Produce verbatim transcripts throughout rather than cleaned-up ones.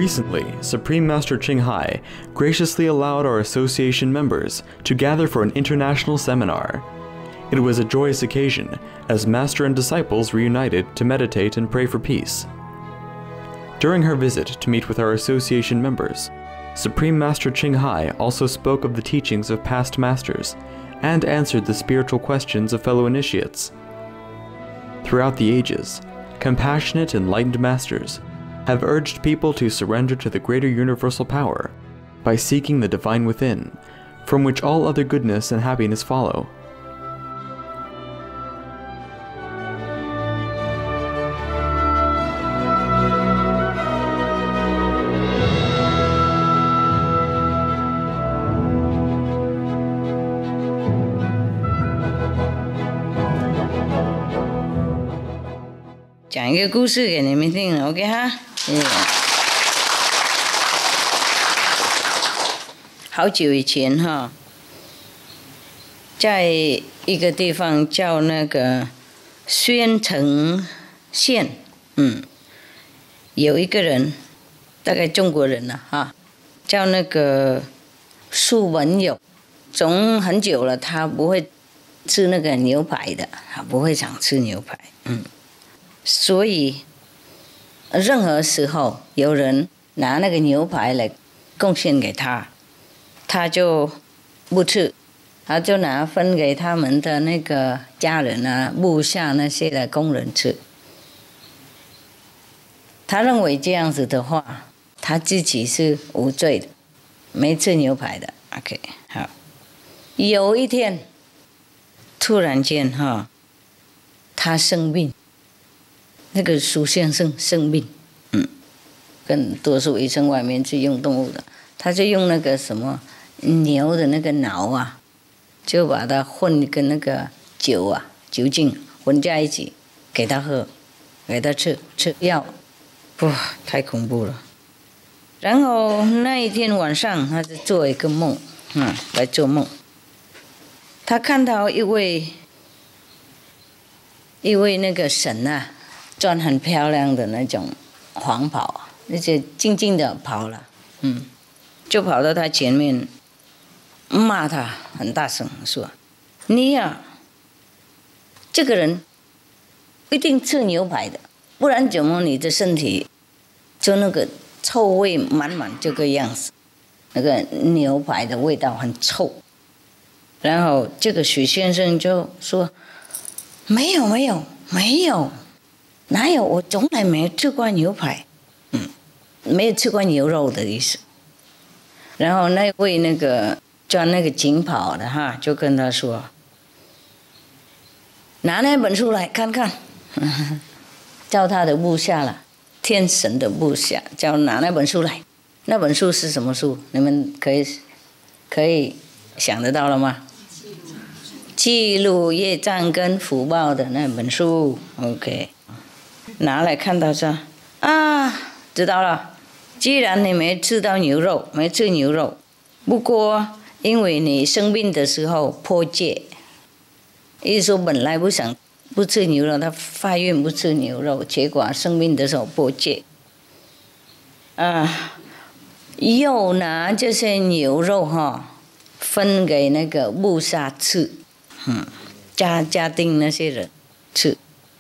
Recently, Supreme Master Ching Hai graciously allowed our association members to gather for an international seminar. It was a joyous occasion as Master and disciples reunited to meditate and pray for peace. During her visit to meet with our association members, Supreme Master Ching Hai also spoke of the teachings of past masters and answered the spiritual questions of fellow initiates. Throughout the ages, compassionate, enlightened masters have urged people to surrender to the greater universal power by seeking the divine within, from which all other goodness and happiness follow. "讲一个故事给你们听 ，OK 哈？嗯，好久以前哈，在一个地方叫那个宣城县，嗯，有一个人，大概中国人了哈，叫那个苏文友，从很久了，他不会吃那个牛排的，他不会想吃牛排，嗯。所以，任何时候有人拿那个牛排来贡献给他，他就不吃，他就拿分给他们的那个家人啊、部下那些的工人吃。他认为这样子的话，他自己是无罪的，没吃牛排的。OK， 好。有一天，突然间哈，他生病。那个苏先生生病，嗯，跟多数医生外面去用动物的，他就用那个什么牛的那个脑啊，就把它混跟那个酒啊酒精混在一起，给他喝，给他吃吃药，哇，太恐怖了。然后那一天晚上，他就做一个梦，嗯，来做梦，他看到一位一位那个神啊。穿很漂亮的那种黄袍，那些静静的跑了，嗯，就跑到他前面，骂他很大声说：“你呀、啊，这个人一定吃牛排的，不然怎么你的身体就那个臭味满满这个样子？那个牛排的味道很臭。”然后这个许先生就说：“没有，没有，没有。”哪有？我从来没吃过牛排，嗯，没有吃过牛肉的意思。然后那位那个穿那个锦袍的哈，就跟他说：“拿那本书来看看。”叫他的部下了，天神的部下，叫拿那本书来。那本书是什么书？你们可以可以想得到了吗？记录业障跟福报的那本书 ，OK。拿来看到说啊，知道了。既然你没吃到牛肉，没吃牛肉，不过因为你生病的时候破戒，意思说本来不想不吃牛肉，他发愿不吃牛肉，结果生病的时候破戒，啊，又拿这些牛肉哈分给那个部下吃，嗯，家家丁那些人吃。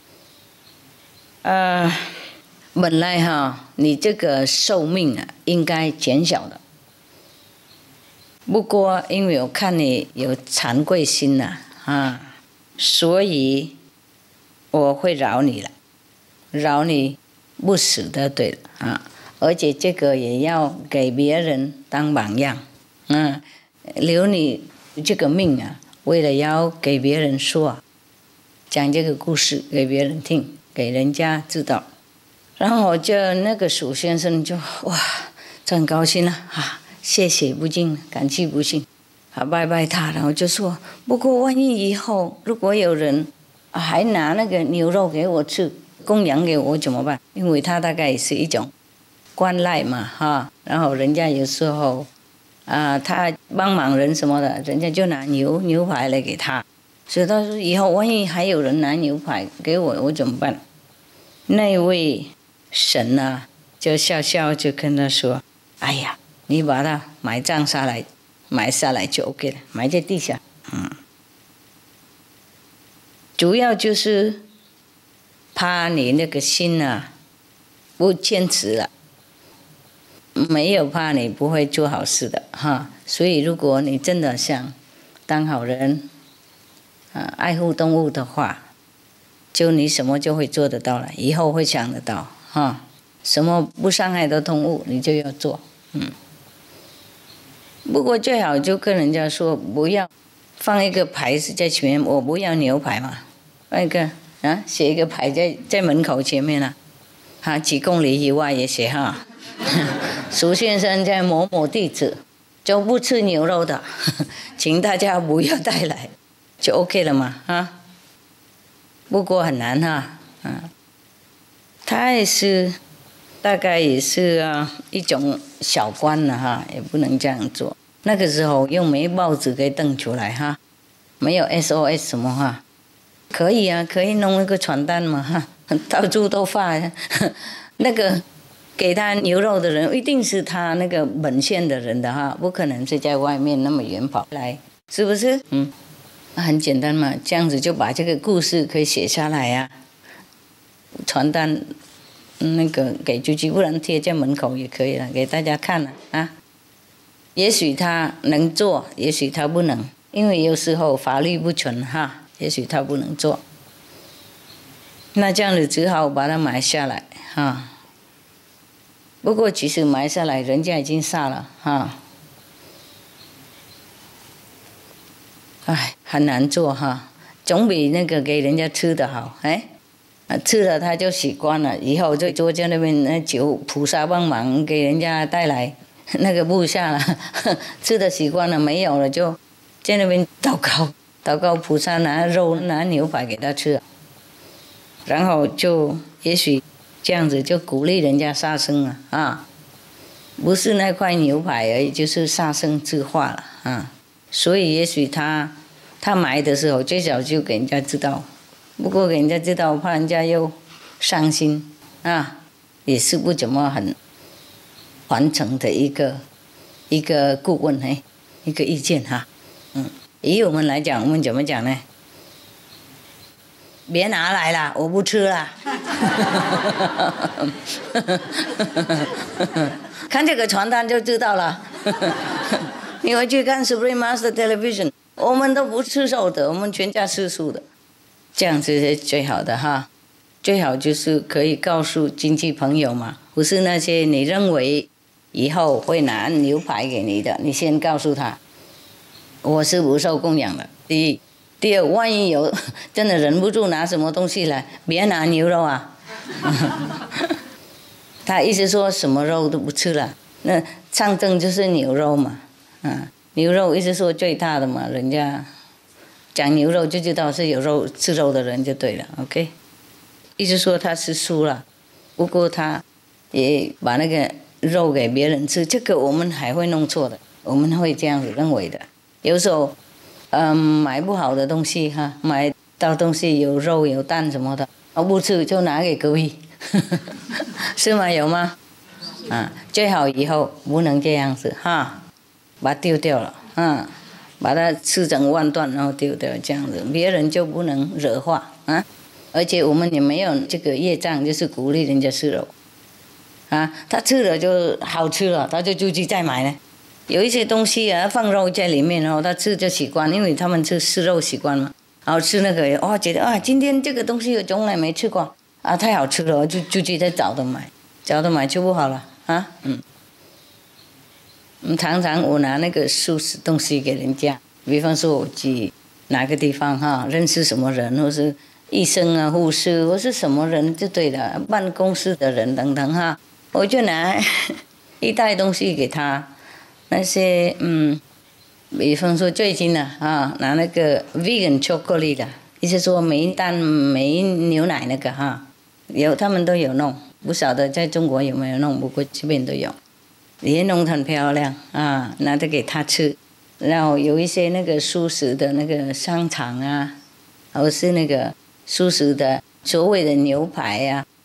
呃，本来哈，你这个寿命啊，应该减小的。不过，因为我看你有惭愧心呐、啊，啊，所以我会饶你了，饶你不死的，对了啊。而且这个也要给别人当榜样，嗯，留你这个命啊，为了要给别人说，讲这个故事给别人听。给人家知道，然后就那个鼠先生就哇，就很高兴了啊，谢谢不尽，感激不尽，啊拜拜他，然后就说，不过万一以后如果有人、啊、还拿那个牛肉给我吃，供养给我怎么办？因为他大概也是一种关赖嘛哈，然后人家有时候啊，他帮忙人什么的，人家就拿牛牛排来给他，所以他说以后万一还有人拿牛排给我，我怎么办？那位神啊， 就笑笑就跟他说：“哎呀，你把它埋葬下来，埋下来就 OK 了，埋在地下。”嗯，主要就是怕你那个心啊不坚持了，没有怕你不会做好事的哈。所以如果你真的想当好人啊，爱护动物的话，就你什么就会做得到了，以后会想得到哈。什么不伤害的动物，你就要做。嗯。不过最好就跟人家说，不要放一个牌子在前面，我不要牛排嘛。放一个啊，写一个牌在在门口前面啊，哈，几公里以外也写哈。苏先生在某某地址，就不吃牛肉的，请大家不要带来，就 OK 了嘛啊。不过很难哈，啊，他也是大概也是啊一种小官了哈，也不能这样做。那个时候又没报纸给登出来哈，没有 S O S 什么哈，可以啊，可以弄一个传单嘛哈，到处都发。那个给他牛肉的人一定是他那个本县的人的哈，不可能是在外面那么远跑来，是不是？嗯。很简单嘛，这样子就把这个故事可以写下来呀、啊。传单那个给出去，不然贴在门口也可以了，给大家看了啊。也许他能做，也许他不能，因为有时候法律不全哈，也许他不能做。那这样子只好把它埋下来哈。不过其实埋下来，人家已经杀了哈。哎，很难做哈，总比那个给人家吃的好哎。吃了他就习惯了，以后就坐在那边那求菩萨帮忙给人家带来那个部下了，吃的习惯了没有了就在那边祷告，祷告菩萨拿肉拿牛排给他吃，然后就也许这样子就鼓励人家杀生了啊，不是那块牛排而已，就是杀生自化了啊。所以也许他他买的时候最早就给人家知道，不过给人家知道怕人家又伤心啊，也是不怎么很完成的一个一个顾问哎，一个意见哈。嗯，以我们来讲，我们怎么讲呢？别拿来了，我不吃了。看这个传单就知道了。你回去看 Supreme Master Television， 我们都不吃肉的，我们全家吃素的，这样子是最好的哈。最好就是可以告诉亲戚朋友嘛，不是那些你认为以后会拿牛排给你的，你先告诉他，我是不受供养的。第一，第二，万一有真的忍不住拿什么东西来，别拿牛肉啊。他意思说什么肉都不吃了，那象征就是牛肉嘛。啊，牛肉一直说最大的嘛，人家讲牛肉就知道是有肉吃肉的人就对了 ，OK。一直说他吃素了，不过他也把那个肉给别人吃，这个我们还会弄错的，我们会这样子认为的。有时候，嗯，买不好的东西哈，买到东西有肉有蛋什么的，我不吃就拿给隔壁，是吗？有吗？啊，最好以后不能这样子哈。把它丢掉了，嗯，把它吃成万段，然后丢掉，这样子别人就不能惹话啊。而且我们也没有这个业障，就是鼓励人家吃肉，啊，他吃了就好吃了，他就出去再买呢。有一些东西啊，放肉在里面，然后他吃就习惯，因为他们吃吃肉习惯嘛，然后吃那个哦，觉得啊，今天这个东西我从来没吃过啊，太好吃了，就出去再找的买，找的买就不好了啊，嗯。嗯，常常我拿那个素食东西给人家，比方说我去哪个地方哈，认识什么人，或是医生啊、护士，或是什么人就对了，办公室的人等等哈，我就拿一袋东西给他。那些嗯，比方说最近呢啊，拿那个 vegan chocolate 的，意思说没蛋没牛奶那个哈，有他们都有弄，不晓得在中国有没有弄，不过这边都有。也弄得很漂亮啊，拿着给他吃，然后有一些那个素食的那个香肠啊，或是那个素食的所谓的牛排啊，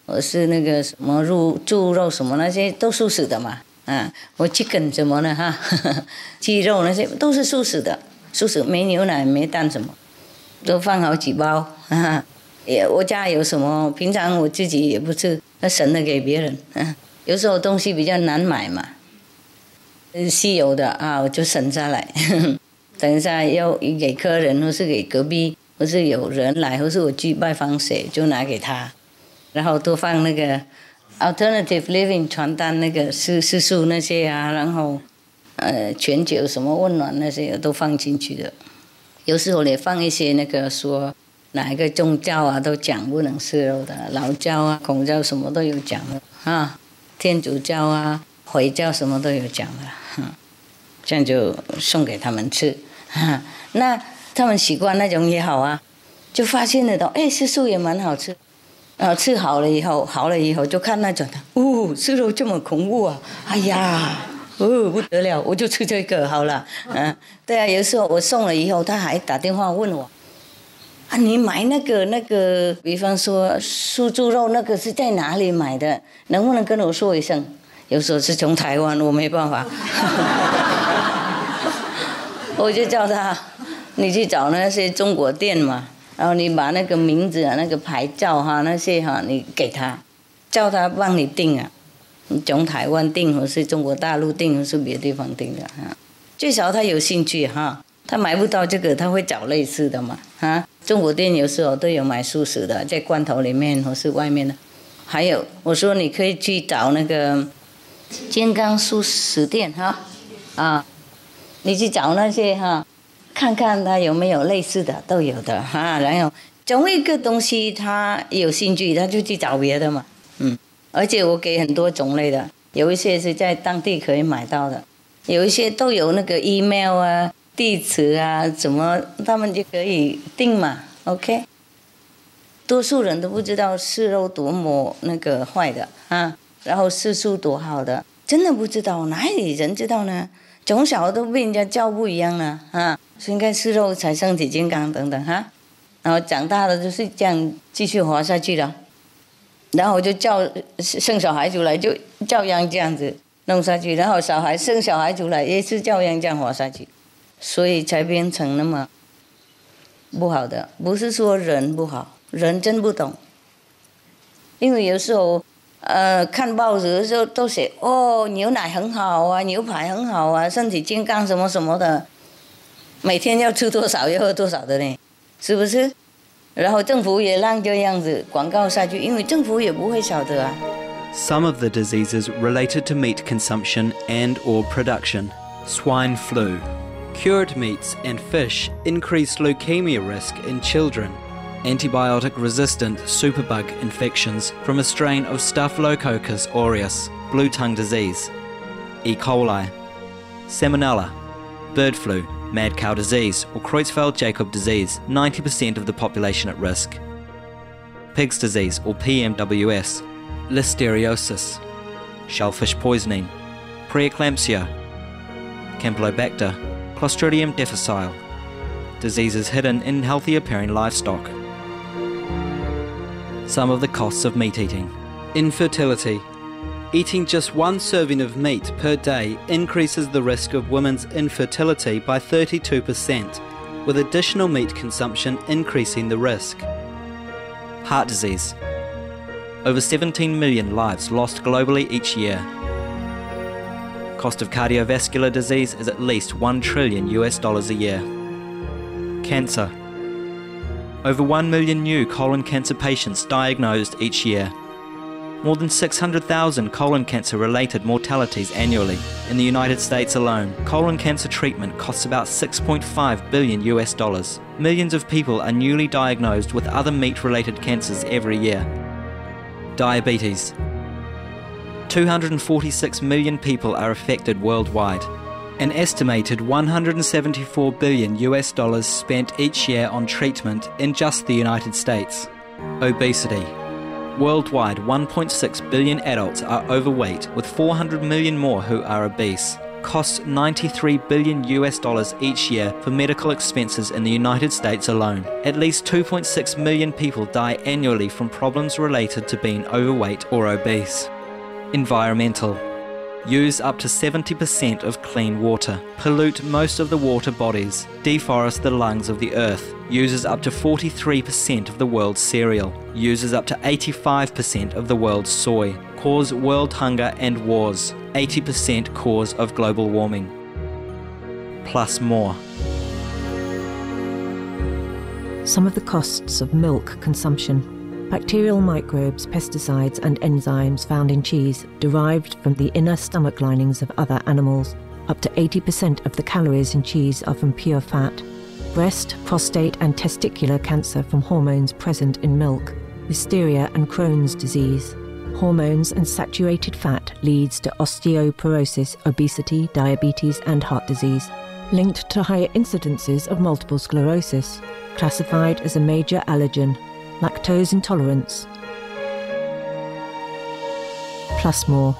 我是那个什么肉猪肉什么那些都素食的嘛，啊，我 chicken 什么的哈，鸡肉那些都是素食的，素食没牛奶没蛋什么，都放好几包啊。也我家有什么，平常我自己也不吃，那省了给别人。啊，有时候东西比较难买嘛，稀有的啊，我就省下来，呵呵，等一下要给客人或是给隔壁。或是有人来，或是我去拜访谁，就拿给他，然后都放那个 alternative living 传单，那个是是素那些啊，然后呃全球什么温暖那些都放进去的。有时候也放一些那个说哪一个宗教啊都讲不能吃肉的，老教啊、孔教什么都有讲的啊，天主教啊、回教什么都有讲的，这样就送给他们吃。那他们习惯那种也好啊，就发现得到，哎，吃素也蛮好吃，啊，吃好了以后，好了以后就看那种的，哦，吃肉这么恐怖啊，哎呀，哦不得了，我就吃这个好了，嗯、啊，对啊，有时候我送了以后，他还打电话问我，啊，你买那个那个，比方说素猪肉那个是在哪里买的？能不能跟我说一声？有时候是从台湾，我没办法，我就叫他。你去找那些中国店嘛，然后你把那个名字啊、那个牌照哈、那些哈，你给他，叫他帮你订啊。你从台湾订，或是中国大陆订，或是别的地方订的哈。最少他有兴趣哈，他买不到这个，他会找类似的嘛哈。中国店有时候都有买素食的，在罐头里面或是外面的。还有，我说你可以去找那个健康素食店哈，啊，你去找那些哈。看看他有没有类似的，都有的哈。然后总一个东西他有兴趣，他就去找别的嘛。嗯，而且我给很多种类的，有一些是在当地可以买到的，有一些都有那个 email 啊、地址啊，怎么他们就可以订嘛。OK， 多数人都不知道吃肉多么那个坏的啊，然后吃素多好的，真的不知道，哪里人知道呢？从小都被人家教不一样了啊，所以应该吃肉才身体健康等等哈。然后长大了就是这样继续活下去了，然后就叫生小孩出来就照样这样子弄下去，然后小孩生小孩出来也是照样这样活下去，所以才变成那么不好的。不是说人不好，人真不懂，因为有时候。呃，看报纸的时候都写哦，牛奶很好啊，牛排很好啊，身体健康什么什么的，每天要吃多少要喝多少的呢，是不是？然后政府也让这样子广告下去，因为政府也不会晓得啊。 Some of the diseases related to meat consumption and or production. Swine flu. Cured meats and fish increase leukemia risk in children. Antibiotic-resistant superbug infections from a strain of Staphylococcus aureus, blue tongue disease, E. coli, Salmonella, bird flu, mad cow disease or Creutzfeldt-Jakob disease, ninety percent of the population at risk, pig's disease or P M W S, listeriosis, shellfish poisoning, preeclampsia, Campylobacter, Clostridium difficile, diseases hidden in healthy appearing livestock. Some of the costs of meat eating. Infertility. Eating just one serving of meat per day increases the risk of women's infertility by thirty-two percent, with additional meat consumption increasing the risk. Heart disease. Over seventeen million lives lost globally each year. Cost of cardiovascular disease is at least one trillion U S dollars a year. Cancer. Over one million new colon cancer patients diagnosed each year. More than six hundred thousand colon cancer-related mortalities annually. In the United States alone, colon cancer treatment costs about six point five billion U S dollars. Millions of people are newly diagnosed with other meat-related cancers every year. Diabetes. two hundred forty-six million people are affected worldwide. An estimated one hundred seventy-four billion U S dollars spent each year on treatment in just the United States. Obesity. Worldwide, one point six billion adults are overweight, with four hundred million more who are obese. costs ninety-three billion U S dollars each year for medical expenses in the United States alone. At least two point six million people die annually from problems related to being overweight or obese. Environmental. Use up to seventy percent of clean water, pollute most of the water bodies, deforest the lungs of the earth, uses up to forty-three percent of the world's cereal, uses up to eighty-five percent of the world's soy, cause world hunger and wars, eighty percent cause of global warming. Plus more. Some of the costs of milk consumption. Bacterial microbes, pesticides and enzymes found in cheese derived from the inner stomach linings of other animals. Up to eighty percent of the calories in cheese are from pure fat. Breast, prostate and testicular cancer from hormones present in milk. Listeria and Crohn's disease. Hormones and saturated fat leads to osteoporosis, obesity, diabetes and heart disease. Linked to higher incidences of multiple sclerosis. Classified as a major allergen. Lactose intolerance. Plus more.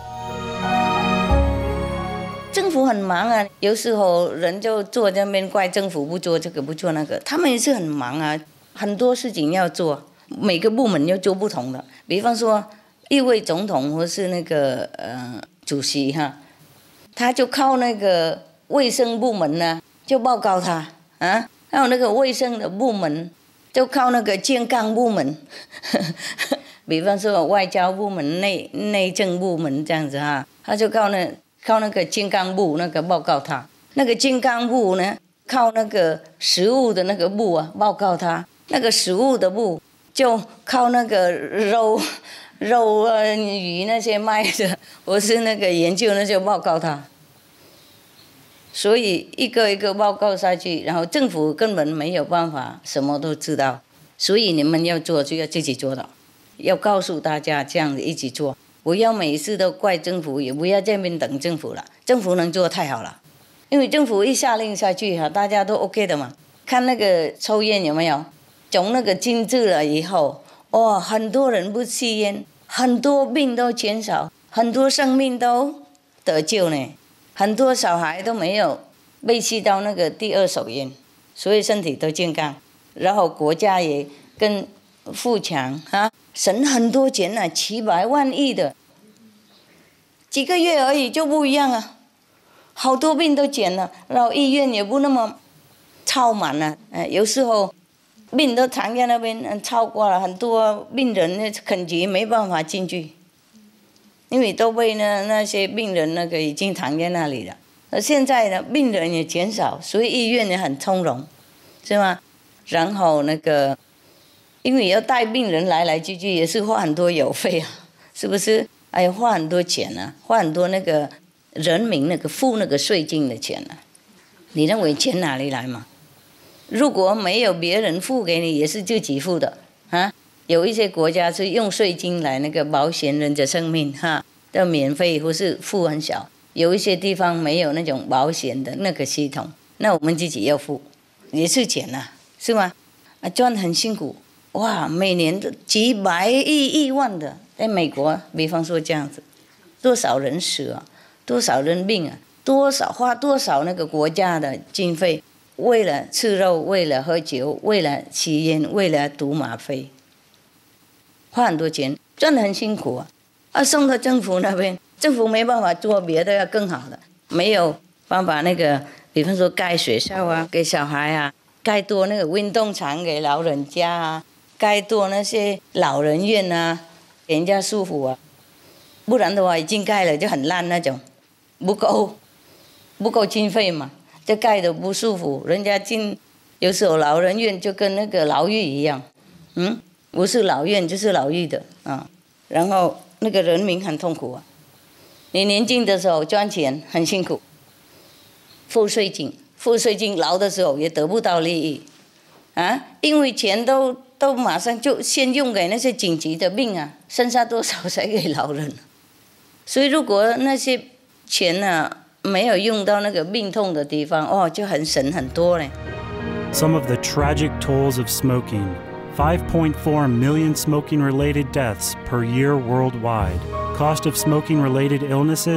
政府很忙啊，有时候人就坐在那边怪政府不做这个不做那个，他们也是很忙啊，很多事情要做，每个部门要做不同的。比方说，一位总统或是那个呃主席哈，他就靠那个卫生部门呢，就报告他啊，还有那个卫生的部门。就靠那个健康部门，比方说外交部门、内内政部门这样子哈，他就靠那靠那个健康部那个报告他，那个健康部呢靠那个食物的那个部啊报告他，那个食物的部就靠那个肉肉啊鱼那些卖的，或是那个研究那些报告他。所以一个一个报告下去，然后政府根本没有办法什么都知道，所以你们要做就要自己做到，要告诉大家这样子一起做，不要每次都怪政府，也不要这边等政府了，政府能做太好了，因为政府一下令下去哈，大家都 OK 的嘛。看那个抽烟有没有？从那个禁止了以后，哇，很多人不吸烟，很多病都减少，很多生命都得救呢。很多小孩都没有被吸到那个第二手烟，所以身体都健康。然后国家也更富强啊，省很多钱啊，七百万亿的，几个月而已就不一样啊，好多病都减了，然后医院也不那么超满了，呃，有时候病都躺在那边超过了，很多病人肯急没办法进去。因为都被那那些病人那个已经躺在那里了，而现在呢，病人也减少，所以医院也很从容，是吗？然后那个，因为要带病人来来去去，也是花很多油费啊，是不是？哎呀，花很多钱啊，花很多那个人民那个付那个税金的钱啊。你认为钱哪里来嘛？如果没有别人付给你，也是自己付的啊。有一些国家是用税金来那个保险人的生命哈，要免费或是付很小。有一些地方没有那种保险的那个系统，那我们自己要付，也是钱呐、啊，是吗？啊，赚很辛苦，哇，每年都几百亿亿万的，在美国，比方说这样子，多少人死啊，多少人病啊，多少花多少那个国家的经费，为了吃肉，为了喝酒，为了吸烟，为了赌吗啡。花很多钱，赚得很辛苦啊！啊，送到政府那边，政府没办法做别的要更好的，没有办法那个，比方说盖学校啊，给小孩啊，盖多那个运动场给老人家啊，盖多那些老人院啊，给人家舒服啊。不然的话，已经盖了就很烂那种，不够，不够经费嘛，就盖得不舒服，人家进，有时候老人院就跟那个牢狱一样，嗯。不是老院就是牢狱的啊，然后那个人民很痛苦啊。你年轻的时候赚钱很辛苦，付税金，付税金老的时候也得不到利益，啊，因为钱都都马上就先用给那些紧急的病啊，剩下多少才给老人？所以如果那些钱啊没有用到那个病痛的地方，哦，就很省很多嘞。 Some of the tragic tolls of smoking. five point four million smoking-related deaths per year worldwide. Cost of smoking-related illnesses,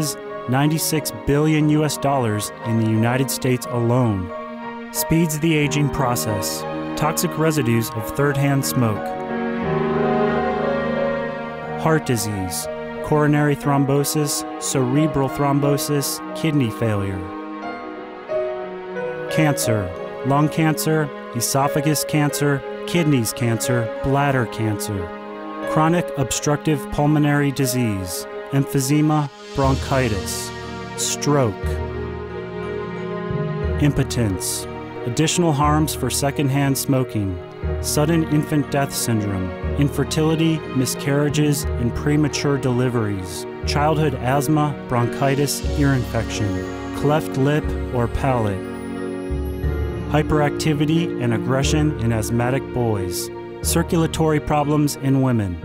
ninety-six billion U S dollars in the United States alone. Speeds the aging process. Toxic residues of third-hand smoke. Heart disease, coronary thrombosis, cerebral thrombosis, kidney failure. Cancer, lung cancer, esophagus cancer, kidneys cancer, bladder cancer. Chronic obstructive pulmonary disease, emphysema, bronchitis, stroke. Impotence, additional harms for secondhand smoking, sudden infant death syndrome, infertility, miscarriages, and premature deliveries, childhood asthma, bronchitis, ear infection, cleft lip or palate, hyperactivity and aggression in asthmatic boys, circulatory problems in women,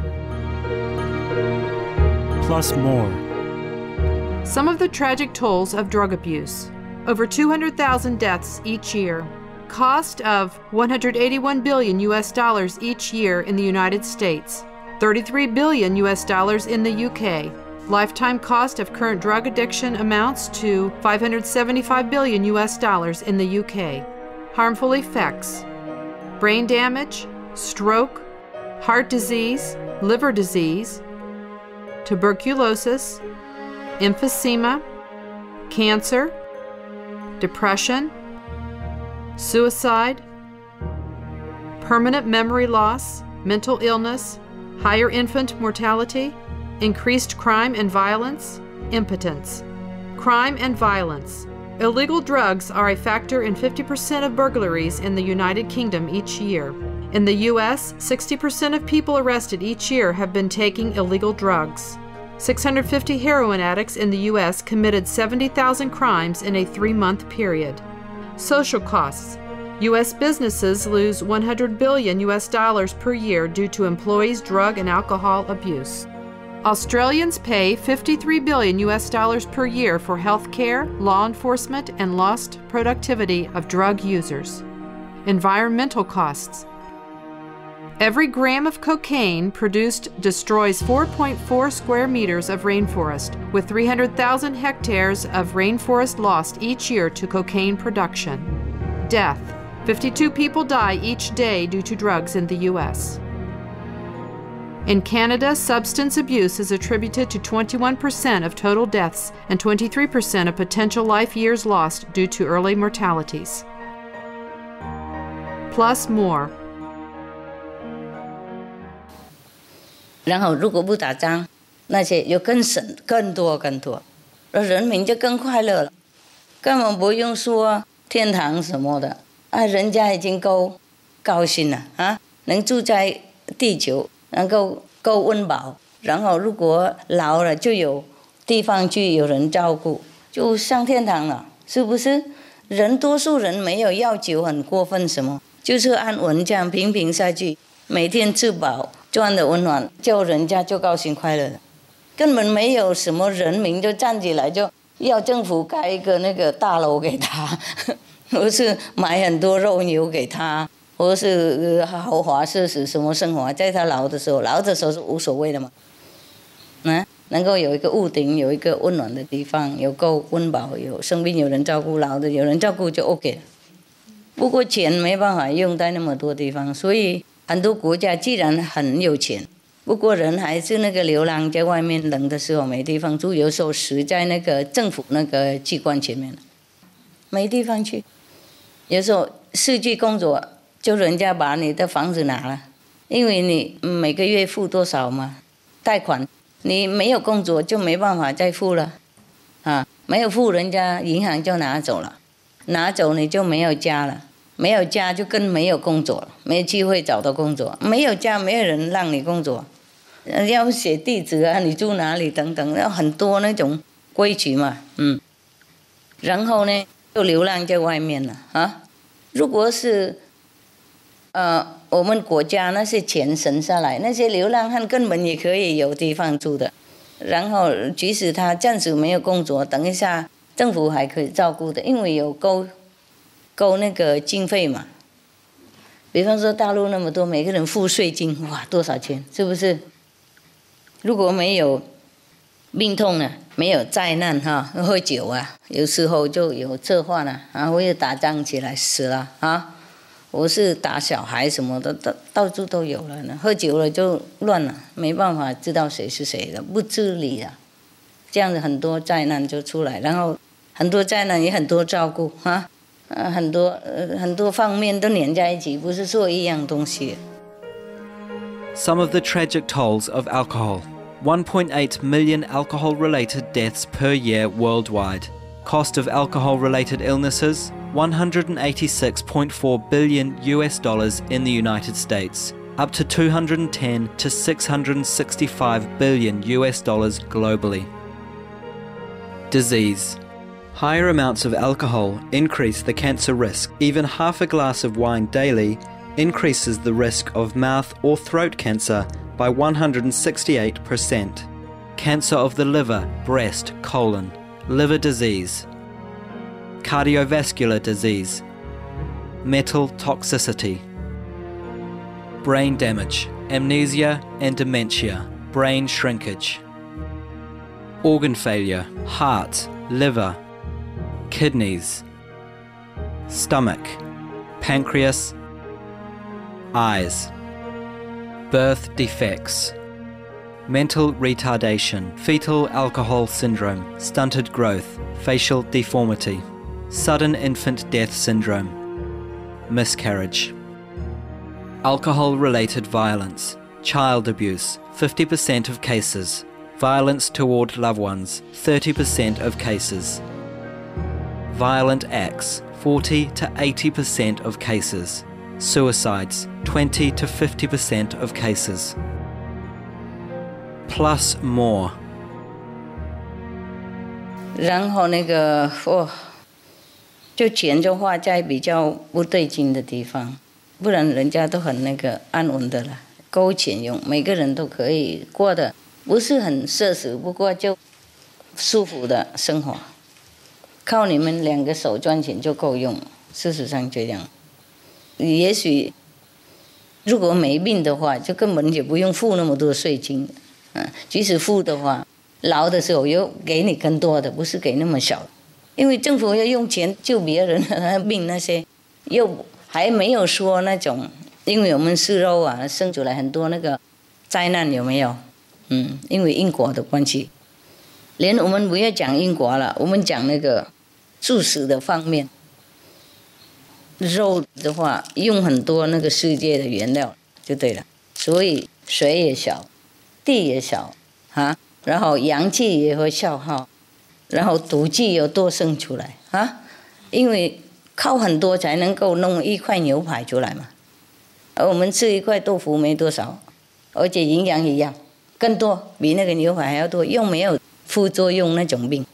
plus more. Some of the tragic tolls of drug abuse. Over two hundred thousand deaths each year. Cost of one hundred eighty-one billion U S dollars each year in the United States. thirty-three billion U S dollars in the U K. Lifetime cost of current drug addiction amounts to five hundred seventy-five billion U S dollars in the U K. Harmful effects: brain damage, stroke, heart disease, liver disease, tuberculosis, emphysema, cancer, depression, suicide, permanent memory loss, mental illness, higher infant mortality, increased crime and violence, impotence. Crime and violence. Illegal drugs are a factor in fifty percent of burglaries in the United Kingdom each year. In the U S, sixty percent of people arrested each year have been taking illegal drugs. six hundred fifty heroin addicts in the U S committed seventy thousand crimes in a three-month period. Social costs. U S businesses lose one hundred billion U S dollars per year due to employees' drug and alcohol abuse. Australians pay fifty-three billion U S dollars per year for health care, law enforcement, and lost productivity of drug users. Environmental costs. Every gram of cocaine produced destroys four point four square meters of rainforest, with three hundred thousand hectares of rainforest lost each year to cocaine production. Death. fifty-two people die each day due to drugs in the U S. In Canada, substance abuse is attributed to twenty-one percent of total deaths and twenty-three percent of potential life years lost due to early mortalities. Plus more. 然后如果不打仗，那些又更省更多更多，而人民就更快乐了，根本不用说天堂什么的啊，人家已经够高兴了啊，能住在地球，能够够温饱，然后如果老了就有地方去，有人照顾，就上天堂了，是不是？人多数人没有要求很过分什么，就是安稳这样平平下去，每天吃饱。 赚的温暖，叫人家就高兴快乐了，根本没有什么人民就站起来就要政府盖一个那个大楼给他，或是买很多肉牛给他，或是豪华奢侈什么生活，在他老的时候，老的时候是无所谓的嘛，啊，能够有一个屋顶，有一个温暖的地方，有够温饱，有生病有人照顾，老的有人照顾就 OK 了。不过钱没办法用在那么多地方，所以。 很多国家既然很有钱，不过人还是那个流浪在外面，冷的时候没地方住，有时候死在那个政府那个机关前面了，没地方去。有时候失去工作，就人家把你的房子拿了，因为你每个月付多少嘛，贷款，你没有工作就没办法再付了，啊，没有付人家银行就拿走了，拿走你就没有家了。 没有家就更没有工作了，没有机会找到工作。没有家，没有人让你工作，要写地址啊，你住哪里等等，要很多那种规矩嘛，嗯。然后呢，就流浪在外面了啊。如果是，呃，我们国家那些钱省下来，那些流浪汉根本也可以有地方住的。然后，即使他暂时没有工作，等一下政府还可以照顾的，因为有够。 够那个经费嘛？比方说大陆那么多，每个人付税金，哇，多少钱？是不是？如果没有病痛呢，没有灾难哈，喝酒啊，有时候就有车祸了啊，或者打仗起来死了啊，我是打小孩什么的，到到处都有了呢。喝酒了就乱了，没办法知道谁是谁的，不自理啊，这样子很多灾难就出来，然后很多灾难也很多照顾啊，呃，很多呃很多方面都连在一起，不是说一样东西。 Some of the tragic tolls of alcohol. one point eight million alcohol-related deaths per year worldwide. Cost of alcohol-related illnesses, one hundred eighty-six point four billion U S dollars in the United States, up to two hundred ten to six hundred sixty-five billion U S dollars globally. Disease. Higher amounts of alcohol increase the cancer risk. Even half a glass of wine daily increases the risk of mouth or throat cancer by one hundred sixty-eight percent. Cancer of the liver, breast, colon, liver disease, cardiovascular disease, metal toxicity, brain damage, amnesia and dementia, brain shrinkage, organ failure, heart, liver, kidneys, stomach, pancreas, eyes. Birth defects, mental retardation, fetal alcohol syndrome, stunted growth, facial deformity, sudden infant death syndrome, miscarriage. Alcohol-related violence, child abuse, fifty percent of cases, violence toward loved ones, thirty percent of cases, violent acts, forty to eighty percent of cases, suicides, twenty to fifty percent of cases, plus more. 然后那个哦，就钱就花在比较不对劲的地方，不然人家都很那个安稳的了，够钱用，每个人都可以过得不是很奢侈，不过就舒服的生活，靠你们两个手赚钱就够用，事实上这样。也许如果没病的话，就根本就不用付那么多税金，嗯，即使付的话，老的时候又给你更多的，不是给那么少，因为政府要用钱救别人的病那些，又还没有说那种，因为我们吃肉啊，生出来很多那个灾难有没有？嗯，因为因果的关系，连我们不要讲因果了，我们讲那个素食的方面。肉的话用很多那个世界的原料就对了，所以水也少，地也少啊，然后阳气也会消耗，然后毒气又多生出来啊，因为靠很多才能够弄一块牛排出来嘛，而我们吃一块豆腐没多少，而且营养一样，更多比那个牛排还要多，又没有副作用那种病。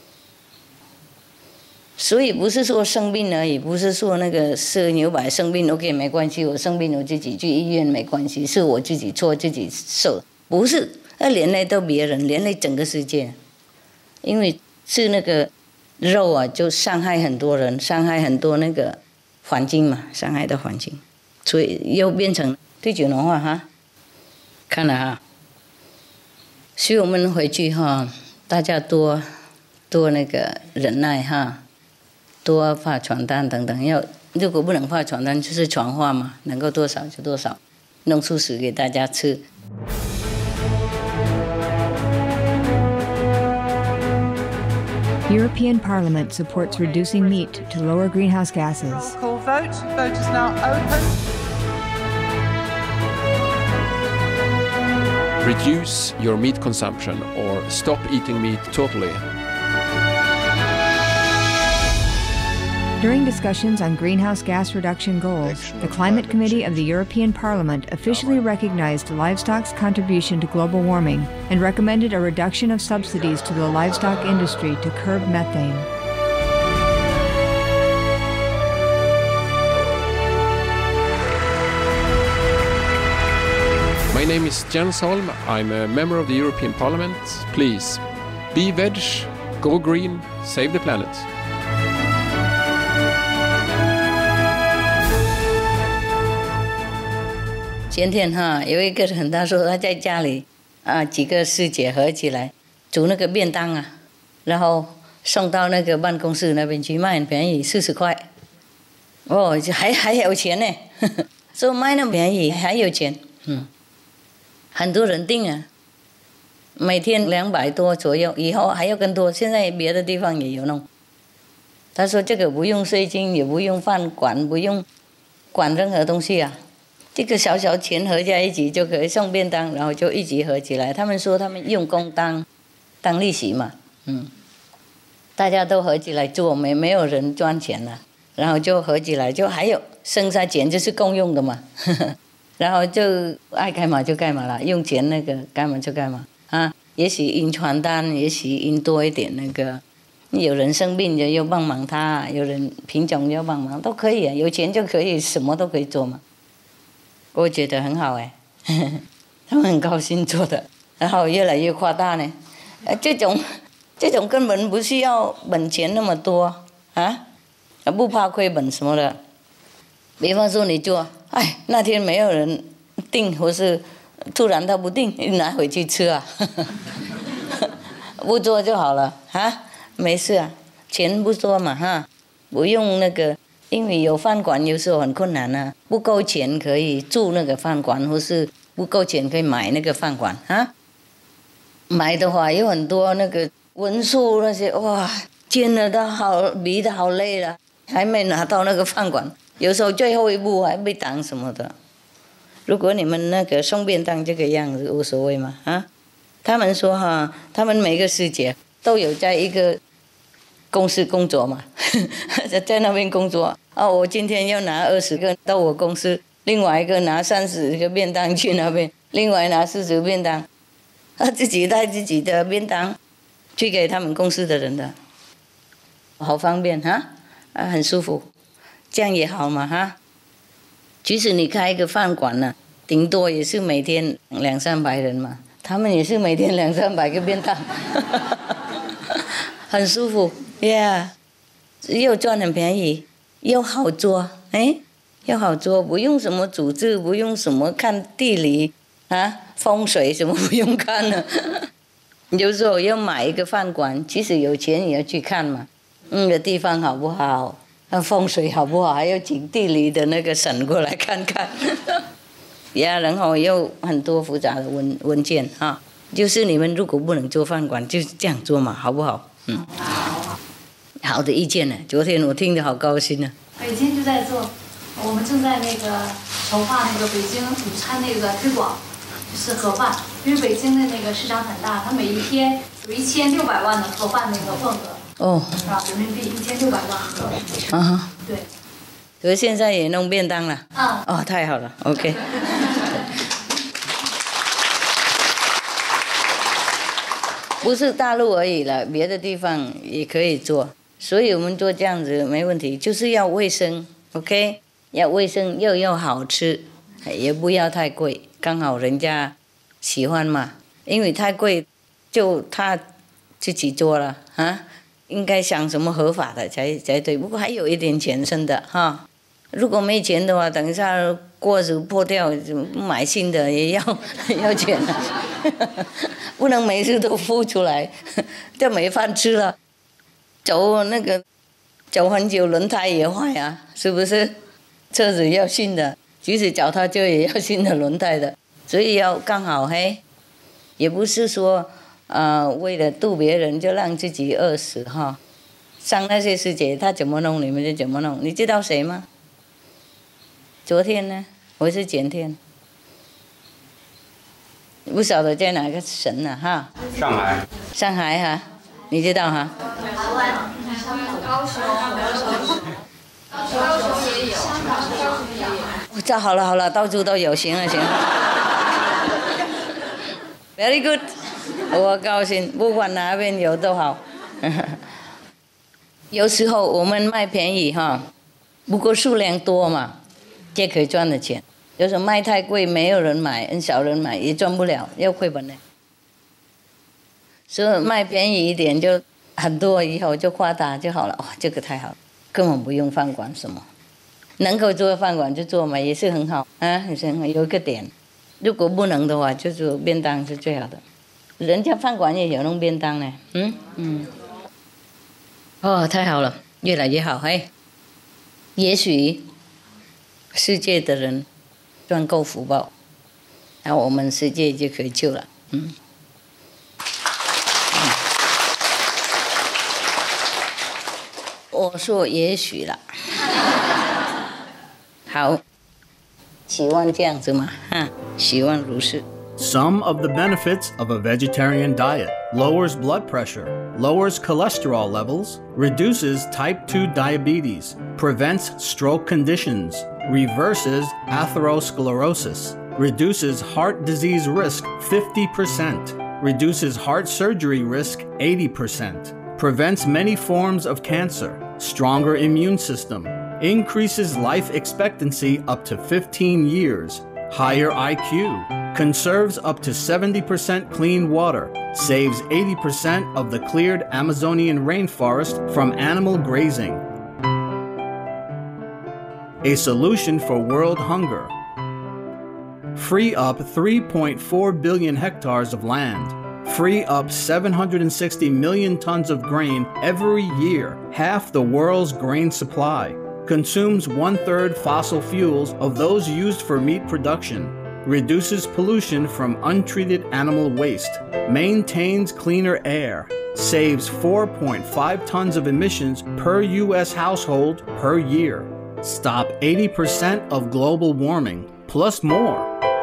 所以不是说生病而已，不是说那个吃牛排生病 OK 没关系，我生病我自己去医院没关系，是我自己错自己受，不是要连累到别人，连累整个世界。因为吃那个肉啊，就伤害很多人，伤害很多那个环境嘛，伤害的环境，所以又变成对酒文化哈。看了哈，所以我们回去哈，大家多多那个忍耐哈。多发传单等等，要如果不能发传单，就是传话嘛，能够多少就多少，弄素食给大家吃。 European Parliament supports reducing meat to lower greenhouse gases. Call vote. Vote is now open. Reduce your meat consumption or stop eating meat totally. During discussions on greenhouse gas reduction goals, the Climate Committee of the European Parliament officially recognized livestock's contribution to global warming and recommended a reduction of subsidies to the livestock industry to curb methane. My name is Jens Holm. I'm a member of the European Parliament. Please, be veg, go green, save the planet. 前天哈有一个人他说他在家里啊几个师姐合起来煮那个便当啊，然后送到那个办公室那边去卖，很便宜，四十块。哦，还还有钱呢，所以卖那么便宜还有钱，嗯，很多人订啊，每天两百多左右，以后还要更多。现在别的地方也有弄。他说这个不用税金，也不用饭馆，不用管任何东西啊，这个小小钱合在一起就可以送便当，然后就一起合起来。他们说他们用工当当利息嘛，嗯，大家都合起来做，没没有人赚钱了。然后就合起来，就还有剩下钱就是共用的嘛，呵呵，然后就爱干嘛就干嘛了，用钱那个干嘛就干嘛啊。也许印传单，也许印多一点那个，有人生病就要帮忙他，有人贫穷要帮忙都可以啊，有钱就可以什么都可以做嘛。我觉得很好哎，呵呵，他们很高兴做的，然后越来越夸大呢。呃，这种这种根本不需要本钱那么多啊。不怕亏本什么的，比方说你做，哎，那天没有人订，或是突然他不订，你拿回去吃啊，不做就好了啊，没事啊，钱不多嘛哈，不用那个，因为有饭馆有时候很困难啊，不够钱可以住那个饭馆，或是不够钱可以买那个饭馆啊，买的话有很多那个文书那些哇，煎的都好，逼的好累了。还没拿到那个饭馆，有时候最后一步还被挡什么的。如果你们那个送便当这个样子无所谓嘛啊？他们说哈，他们每个师姐都有在一个公司工作嘛，在那边工作。哦，我今天要拿二十个到我公司，另外一个拿三十个便当去那边，另外拿四十个便当，他自己带自己的便当去给他们公司的人的，好方便哈。啊，很舒服，这样也好嘛哈。即使你开一个饭馆呢、啊，顶多也是每天两三百人嘛，他们也是每天两三百个便当，很舒服呀， yeah, 又赚很便宜，又好做，哎，又好做，不用什么组织，不用什么看地理啊、风水什么不用看了。有时候要买一个饭馆，即使有钱也要去看嘛。那个地方好不好？那风水好不好？还要请地理的那个神过来看看。呀，然后又很多复杂的文文件啊。就是你们如果不能做饭馆，就这样做嘛，好不好？嗯。好的意见呢，昨天我听得好高兴呢。 北京就在做，我们正在那个筹划那个北京午餐那个推广，就是盒饭，因为北京的那个市场很大，它每一天有一千六百万的盒饭那个份额。 哦， 啊，人民币一千六百万盒。 啊， 对。 可是现在也弄便当了。 啊。 哦，太好了 ，OK。不是大陆而已了，别的地方也可以做，所以我们做这样子没问题，就是要卫生 ，OK， 要卫生又要好吃，也不要太贵，刚好人家喜欢嘛，因为太贵就他自己做了啊。应该想什么合法的才才对，不过还有一点钱剩的哈。如果没钱的话，等一下锅子破掉，买新的也要要钱了，不能每次都付出来，就没饭吃了。走那个走很久，轮胎也坏啊，是不是？车子要新的，即使脚踏车也要新的轮胎的，所以要刚好嘿，也不是说。呃，为了渡别人就让自己饿死哈。像那些师姐，她怎么弄你们就怎么弄。你知道谁吗？昨天呢，我是前天，不晓得在哪个省呢、啊、哈。 上海。 上海哈，你知道哈？ 台湾、香港、高雄、高雄也有，香港、高雄也有。 我这好了好了，到处都有，行了行了。Very good。我高兴，不管哪边有都好。有时候我们卖便宜哈，不过数量多嘛，就可以赚的钱。有时候卖太贵，没有人买，很少人买，也赚不了，要亏本的。所以卖便宜一点就很多，以后就夸大就好了。哇，这个太好了，根本不用饭馆什么，能够做饭馆就做嘛，也是很好啊，也是很好，有一个点。如果不能的话，就做便当是最好的。 人家饭馆也有弄便当呢。嗯嗯。哦，太好了，越来越好嘿。也许世界的人赚够福报，然后我们世界就可以救了。嗯。我说也许了。好，希望这样子嘛，哈，希望如是。 Some of the benefits of a vegetarian diet: lowers blood pressure, lowers cholesterol levels, reduces type two diabetes, prevents stroke conditions, reverses atherosclerosis, reduces heart disease risk fifty percent, reduces heart surgery risk eighty percent, prevents many forms of cancer, stronger immune system, increases life expectancy up to fifteen years, higher I Q, conserves up to seventy percent clean water, saves eighty percent of the cleared Amazonian rainforest from animal grazing. A solution for world hunger. Free up three point four billion hectares of land. Free up seven hundred sixty million tons of grain every year, half the world's grain supply. Consumes one-third fossil fuels of those used for meat production. Reduces pollution from untreated animal waste. Maintains cleaner air. Saves four point five tons of emissions per U S household per year. Stop eighty percent of global warming, plus more.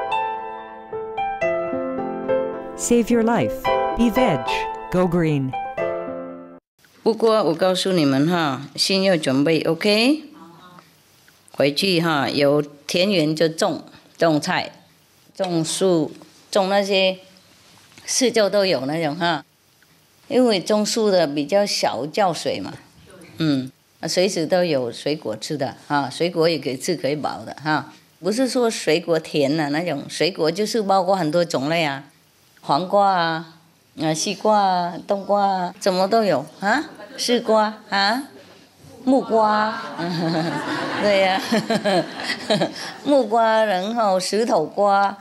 Save your life. Be veg. Go green. 不过我告诉你们哈，心要准备 OK。回去哈，有田园就种种菜，种树，种那些四周都有那种哈。因为种树的比较少浇水嘛，嗯，随时都有水果吃的哈，水果也可以吃可以饱的哈。不是说水果甜的那种，水果就是包括很多种类啊，黄瓜啊，啊西瓜啊，冬瓜啊，什么都有啊，丝瓜啊。木瓜，对呀、啊，木瓜，然后石头瓜，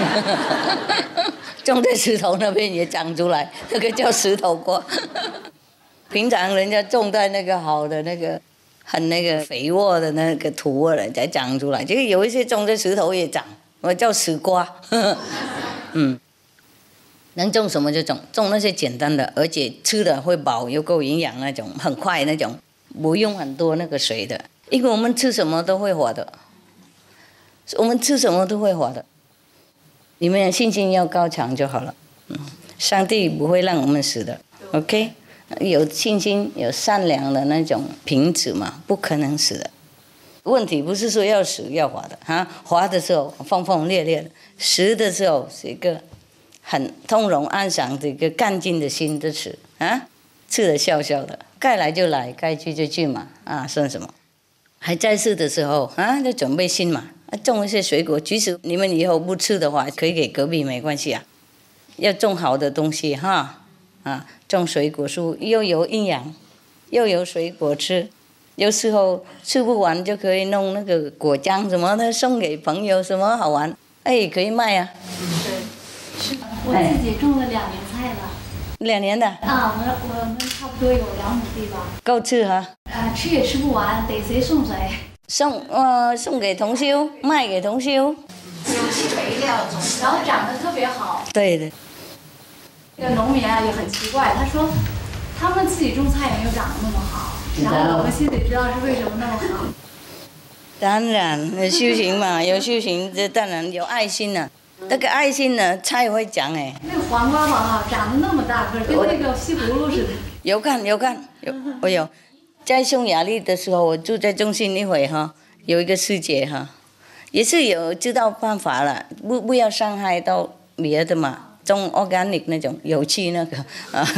种在石头那边也长出来，那个叫石头瓜。平常人家种在那个好的那个很那个肥沃的那个土了才长出来，这个有一些种在石头也长，我叫石瓜。嗯，能种什么就种，种那些简单的，而且吃的会饱又够营养那种，很快那种。不用很多那个水的，因为我们吃什么都会活的，我们吃什么都会活的。你们的信心要高强就好了，嗯，上帝不会让我们死的 ，OK？ 有信心、有善良的那种品质嘛，不可能死的。问题不是说要死要活的哈，活的时候轰轰烈烈的，死的时候是一个很通融安详的一个干净的心的死啊。吃的笑笑的，该来就来，该去就去嘛，啊，算什么？还在世的时候啊，就准备心嘛，啊，种一些水果，即使你们以后不吃的话，可以给隔壁没关系啊。要种好的东西哈，啊，种水果树又有营养，又有水果吃，有时候吃不完就可以弄那个果浆什么的送给朋友，什么好玩，哎，可以卖啊。 对，是我自己种了两年菜了。 两年的啊，我们我们差不多有两亩地吧， 够吃哈。 啊，吃也吃不完，得谁送谁。 送呃送给同修，卖给同修。有机肥料种，然后长得特别好。 对的。 那个农民啊也很奇怪，他说他们自己种菜也没有长得那么好，然后我们心里知道是为什么那么好。 当然，修行嘛，有修行，这当然有爱心了、啊。那个爱心呢，菜会长哎。 那个黄瓜嘛哈，长得那么大个，跟那个西葫芦似的。 有看有看有，我有，在匈牙利的时候，我住在中心一会哈，有一个师姐哈，也是有知道办法了，不不要伤害到别的嘛，种 organic 那种有机那个啊，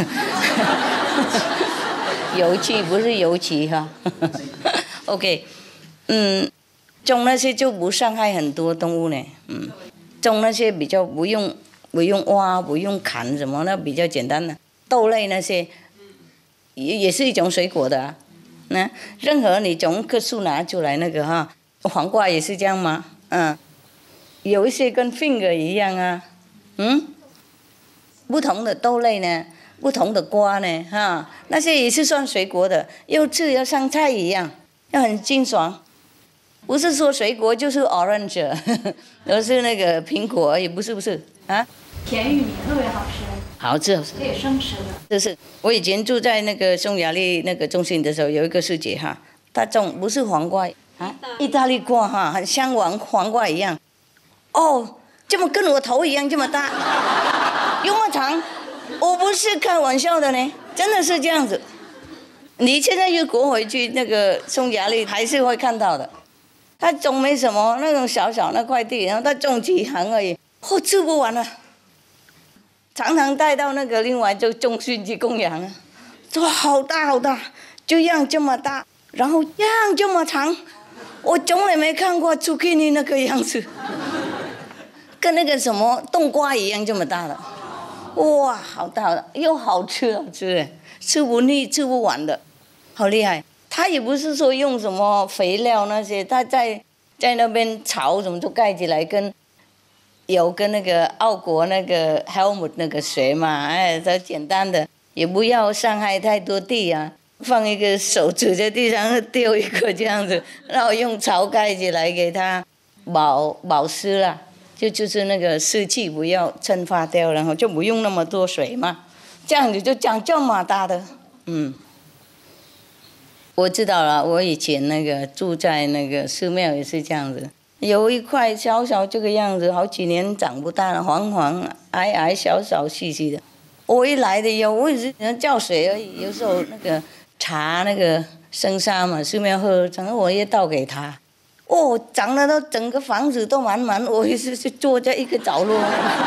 有机不是油漆哈。OK， 嗯，种那些就不伤害很多动物呢，嗯。种那些比较不用不用挖不用砍什么的比较简单的豆类那些也也是一种水果的啊，那任何你从棵树拿出来那个哈，黄瓜也是这样吗？嗯，有一些跟 finger 一样啊，嗯， 不同的豆类呢，不同的瓜呢，哈，那些也是算水果的，又吃要像菜一样，要很清爽。不是说水果就是 orange， 而是那个苹果而已，不是不是啊。 甜玉米特别好吃， 好吃， 可以生吃的。 就是我以前住在那个匈牙利那个中心的时候，有一个师姐哈，她种不是黄瓜啊，意大利瓜哈，很像黄黄瓜一样，哦，这么跟我头一样这么大，这么长，我不是开玩笑的呢，真的是这样子。你现在如果回去那个匈牙利，还是会看到的。他种没什么，那种小小那块地，然后他种几行而已，哦，吃不完了。常常带到那个另外就中心去供养啊，哇，好大好大，就样这么大，然后样这么长，我从来没看过朱克尼那个样子，跟那个什么冬瓜一样这么大的，哇，好大好大，又好吃好吃，吃不腻吃不完的，好厉害。他也不是说用什么肥料那些，他在在那边草什么都盖起来，跟有跟那个澳国那个 Helmut 那个学嘛，哎，他简单的，也不要伤害太多地啊，放一个手指在地上丢一个这样子，然后用草盖起来给它保保湿啦，就就是那个湿气不要蒸发掉，然后就不用那么多水嘛，这样子就长这么大的，嗯。我知道了，我以前那个住在那个寺庙也是这样子，有一块小小这个样子，好几年长不大了，黄黄矮矮小小细细的。我一来的有，我只是叫水而已，有时候那个茶那个生沙嘛，寺庙喝，然后我也倒给他。哦，长得都整个房子都满满，我也是是坐在一个角落。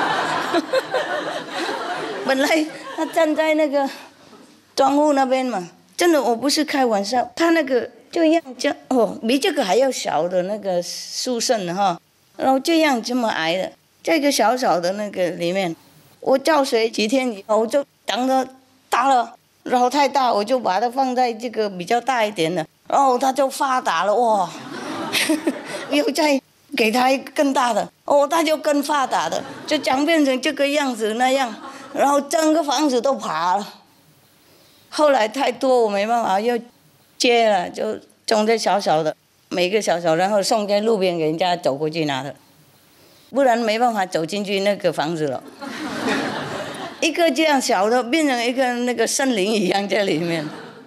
本来他站在那个窗户那边嘛。真的，我不是开玩笑，他那个就样这样哦，比这个还要小的那个树肾哈，然后这样这么矮的，这个小小的那个里面，我浇水几天以后，我就长得大了，然后太大，我就把它放在这个比较大一点的，然后它就发达了哇，又再给它更大的，哦，它就更发达的，就长变成这个样子那样，然后整个房子都爬了。后来太多我没办法又接了，就种在小小的，每个小小，然后送在路边给人家走过去拿的，不然没办法走进去那个房子了。一个这样小的变成一个那个森林一样在里面。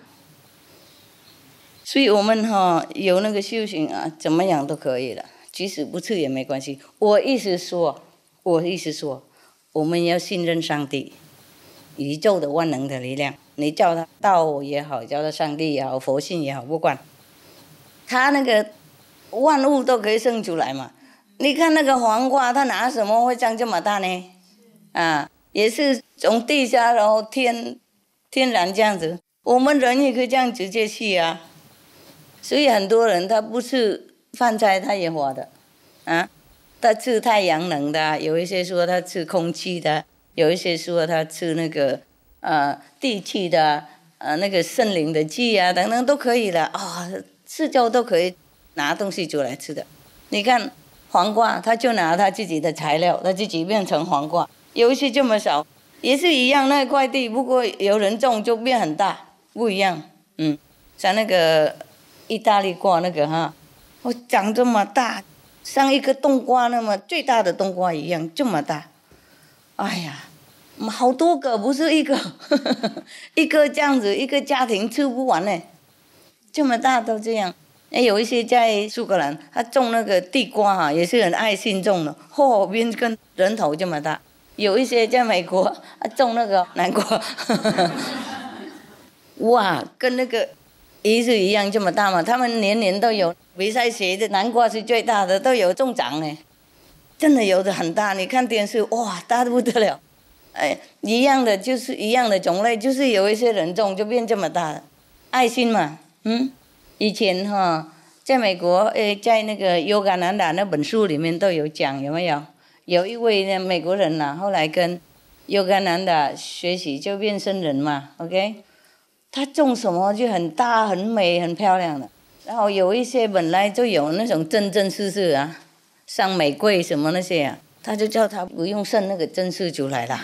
所以我们哈、哦、有那个修行啊，怎么样都可以了，即使不吃也没关系。我意思说，我意思说，我们要信任上帝。宇宙的万能的力量，你叫他道也好，叫他上帝也好，佛性也好，不管，他那个万物都可以生出来嘛。你看那个黄瓜，它拿什么会长这么大呢？啊，也是从地下然后天天然这样子，我们人也可以这样直接去啊。所以很多人他不吃饭菜他也活的，啊，他吃太阳能的，有一些说他吃空气的。有一些说他吃那个呃地气的呃那个森林的气啊等等都可以的啊，吃椒都可以拿东西出来吃的。你看黄瓜，他就拿他自己的材料，他自己变成黄瓜。有一些这么少，也是一样那块地，不过有人种就变很大，不一样。嗯，像那个意大利瓜那个哈，我长这么大，像一个冬瓜那么最大的冬瓜一样这么大。哎呀，好多个不是一个，呵呵一个这样子，一个家庭吃不完呢，这么大都这样。哎，有一些在苏格兰，他种那个地瓜哈，也是很爱心种的，嚯，变跟人头这么大。有一些在美国，他种那个南瓜，呵呵哇，跟那个鱼是一样这么大嘛。他们年年都有比赛谁的南瓜是最大的，都有中奖呢。真的有的很大，你看电视哇，大得不得了，哎，一样的就是一样的种类，就是有一些人种就变这么大了，爱心嘛，嗯，以前哈、哦，在美国，诶，在那个尤加南达那本书里面都有讲，有没有？有一位呢美国人呐、啊，后来跟尤加南达学习就变僧人嘛 ，OK， 他种什么就很大、很美、很漂亮的，然后有一些本来就有那种真真实实啊。像玫瑰什么那些啊，他就叫他不用剩那个真丝出来了。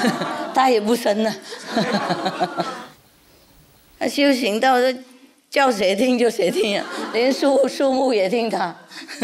他也不生了。他修行到叫谁听就谁听啊，连树树木也听他。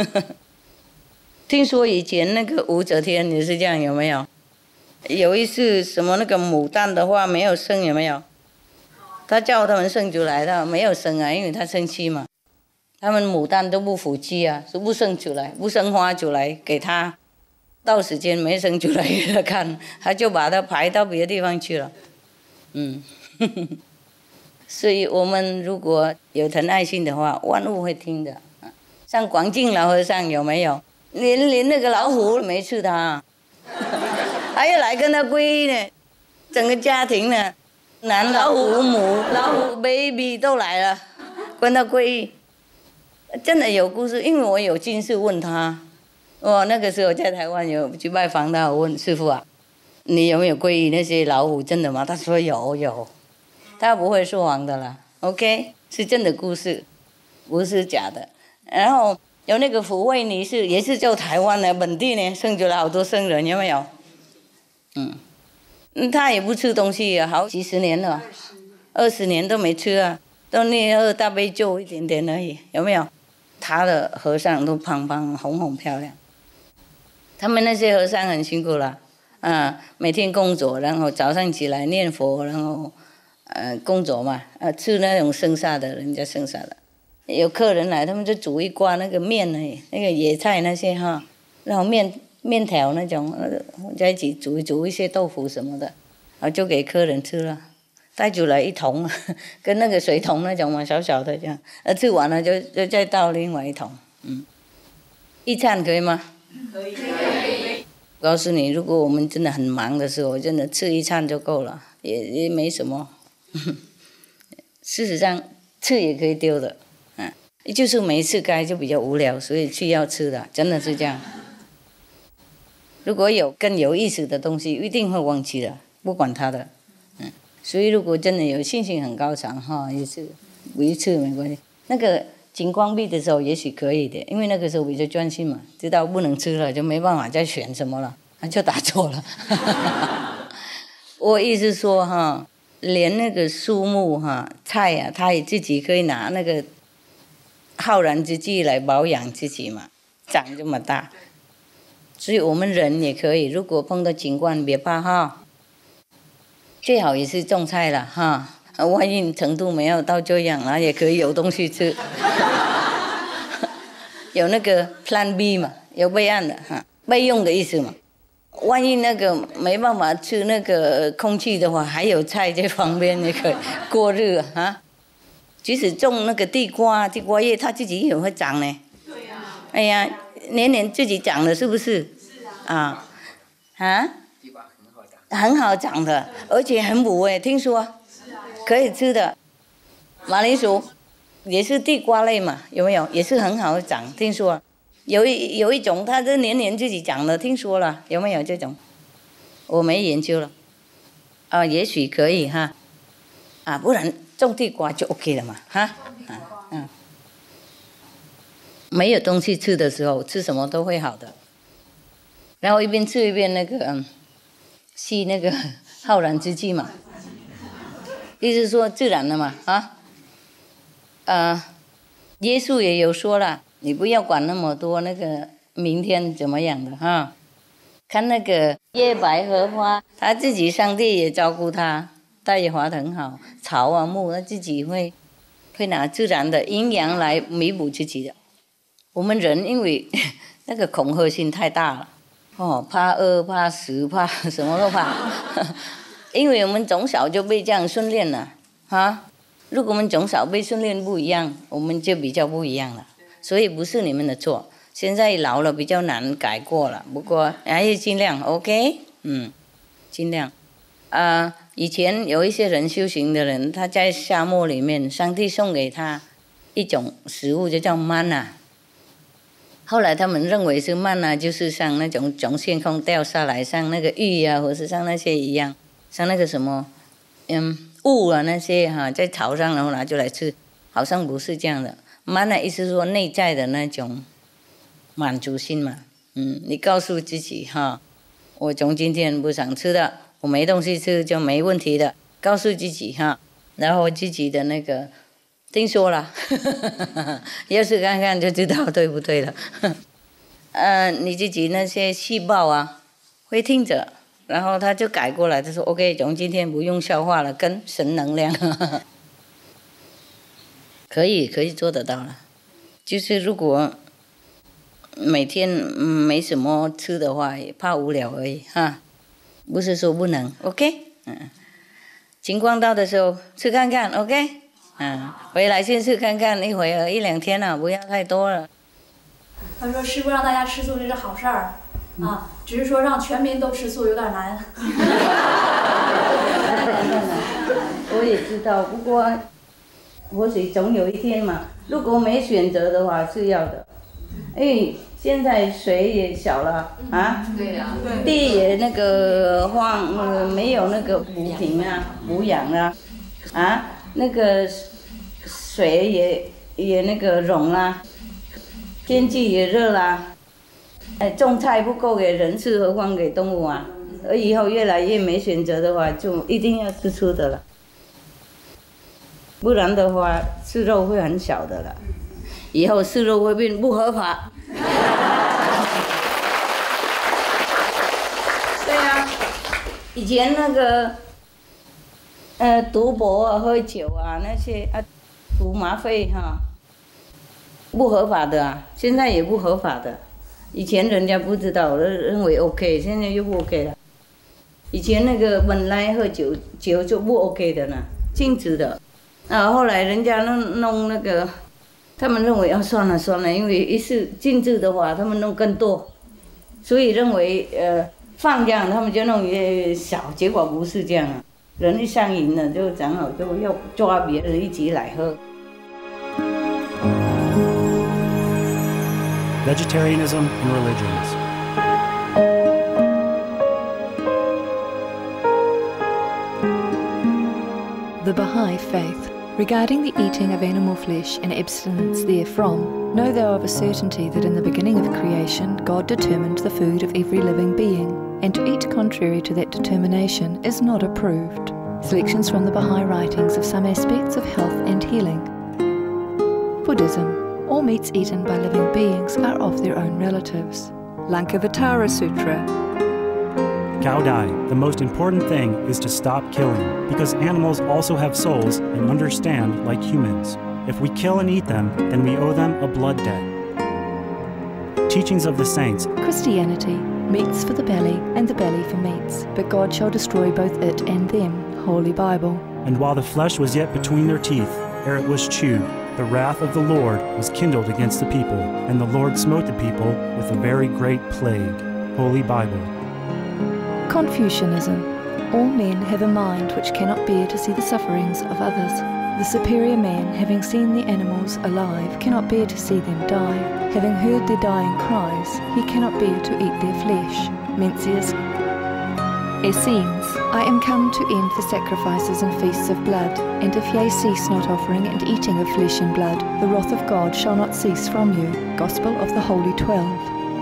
听说以前那个武则天也是这样，有没有？有一次什么那个牡丹的话没有生，有没有？他叫他们生出来的，没有生啊，因为他生气嘛。他们牡丹都不服气啊，说不生出来，不生花出来给他，到时间没生出来给他看，他就把它排到别的地方去了。嗯，所以我们如果有疼爱心的话，万物会听的。像广靖老和尚有没有？连连那个老虎都没吃他，还要来跟他皈依呢，整个家庭呢，男老虎、母老虎、baby 都来了，跟他皈依。真的有故事，因为我有近视问他，我那个时候在台湾有去拜访他，我问师父啊，你有没有皈依那些老虎？真的吗？他说有有，他不会说谎的啦。OK， 是真的故事，不是假的。然后有那个福慧女士，也是就台湾的本地呢，生出了好多僧人，有没有？嗯，他也不吃东西啊，好几十年了，二十年都没吃啊，都念二大悲咒一点点而已，有没有？他的和尚都胖胖、红红漂亮。他们那些和尚很辛苦了，啊，每天工作，然后早上起来念佛，然后呃工作嘛，呃吃那种剩下的，人家剩下的。有客人来，他们就煮一锅那个面呢，那个野菜那些哈，然后面面条那种，在一起煮一煮一些豆腐什么的，然后就给客人吃了。带出来一桶，跟那个水桶那种嘛，小小的这样，呃，吃完了就就再倒另外一桶，嗯，一餐可以吗？可以。我告诉你，如果我们真的很忙的时候，真的吃一餐就够了，也也没什么。事实上，吃也可以丢的，嗯，就是没吃该就比较无聊，所以去要吃的，真的是这样。如果有更有意思的东西，一定会忘记的，不管它的。所以，如果真的有信心很高强哈，也是一次没关系。那个金光币的时候，也许可以的，因为那个时候比较专心嘛，知道不能吃了，就没办法再选什么了，就打错了。我意思说哈，连那个树木哈菜呀、啊，他也自己可以拿那个浩然之气来保养自己嘛，长这么大。所以我们人也可以，如果碰到情况别怕哈。最好也是种菜了哈，万一程度没有到这样，然后也可以有东西吃。有那个 Plan B 嘛，有备案的哈，备用的意思嘛。万一那个没办法吃那个空气的话，还有菜在旁边也可以过日啊。即使种那个地瓜，地瓜叶它自己也会长呢。对呀。哎呀，年年自己长的，是不是？是啊。啊？啊？很好长的，而且很补味，听说可以吃的。马铃薯也是地瓜类嘛，有没有？也是很好长，听说有一有一种它是年年自己长的，听说了，有没有这种？我没研究了，啊，也许可以哈，啊，不然种地瓜就 OK 了嘛，哈，啊，嗯，没有东西吃的时候，吃什么都会好的。然后一边吃一边那个嗯。吸那个浩然之气嘛，意思说自然的嘛啊，呃，耶稣也有说了，你不要管那么多那个明天怎么样的哈，看那个叶百合花，他自己上帝也照顾他，他也活得很好，草啊木他自己会会拿自然的营养来弥补自己的。我们人因为那个恐吓性太大了。哦，怕饿，怕死，怕什么都怕，因为我们从小就被这样训练了，啊，如果我们从小被训练不一样，我们就比较不一样了。所以不是你们的错，现在老了比较难改过了，不过还是尽量 OK， 嗯，尽量。啊、呃，以前有一些人修行的人，他在沙漠里面，上帝送给他一种食物，就叫曼娜。后来他们认为是曼娜就是像那种从天空掉下来，像那个玉啊，或是像那些一样，像那个什么，嗯，雾啊那些哈、啊，在草上然后拿就来吃，好像不是这样的。曼娜意思是说内在的那种满足心嘛，嗯，你告诉自己哈，我从今天不想吃的， 我没东西吃就没问题的，告诉自己哈，然后自己的那个听说了，要是看看就知道对不对了。呃，你自己那些细胞啊，会听着，然后他就改过来，他说 OK， 从今天不用消化了，跟神能量，可以可以做得到了。就是如果每天、嗯、没什么吃的话，也怕无聊而已哈，不是说不能 OK， 嗯，情况到的时候吃看看 OK， 嗯，回来先吃看看，一会儿一两天了、啊，不要太多了。 他说师父让大家吃素这是好事儿，啊，只是说让全民都吃素有点难。 我也知道，不过或许总有一天嘛，如果没选择的话是要的。哎，现在水也小了啊， 对呀、啊， 地也那个荒、呃，没有那个补平啊、补养啊，啊，那个水也也那个溶啦。天气也热啦，哎，种菜不够给人吃，何况给动物啊？而以后越来越没选择的话，就一定要吃素的了，不然的话吃肉会很小的了，以后吃肉会变不合法。对呀、啊，以前那个，呃，赌博啊、喝酒啊那些啊，赌麻醉哈。不合法的啊，现在也不合法的。以前人家不知道，认为 OK， 现在又不 OK 了。以前那个本来喝酒酒就不 OK 的呢，禁止的。啊，后来人家弄弄那个，他们认为啊算了算了，因为一是禁止的话，他们弄更多，所以认为呃放这样，他们就弄越少。结果不是这样啊，人一上瘾了，就正好就要抓别人一起来喝。 Vegetarianism and religions. The Baha'i faith. Regarding the eating of animal flesh and abstinence therefrom, know thou of a certainty that in the beginning of creation God determined the food of every living being, and to eat contrary to that determination is not approved. Selections from the Baha'i writings of some aspects of health and healing. Buddhism. All meats eaten by living beings are of their own relatives. Lankavatara Sutra. Cao Dai, the most important thing is to stop killing, because animals also have souls and understand like humans. If we kill and eat them, then we owe them a blood debt. Teachings of the Saints. Christianity. Meats for the belly, and the belly for meats, but God shall destroy both it and them. Holy Bible. And while the flesh was yet between their teeth, ere it was chewed, the wrath of the Lord was kindled against the people, and the Lord smote the people with a very great plague. Holy Bible. Confucianism. All men have a mind which cannot bear to see the sufferings of others. The superior man, having seen the animals alive, cannot bear to see them die. Having heard their dying cries, he cannot bear to eat their flesh. Mencius. Essenes. I am come to end the sacrifices and feasts of blood, and if ye cease not offering and eating of flesh and blood, the wrath of God shall not cease from you. Gospel of the Holy Twelve.